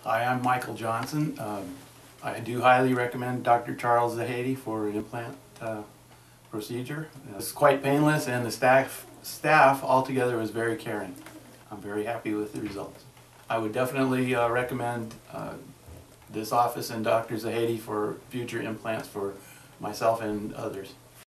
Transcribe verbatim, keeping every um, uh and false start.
Hi, I'm Michael Johnson. Um, I do highly recommend Doctor Charles Zahedi for an implant uh, procedure. It's quite painless, and the staff, staff altogether was very caring. I'm very happy with the results. I would definitely uh, recommend uh, this office and Doctor Zahedi for future implants for myself and others.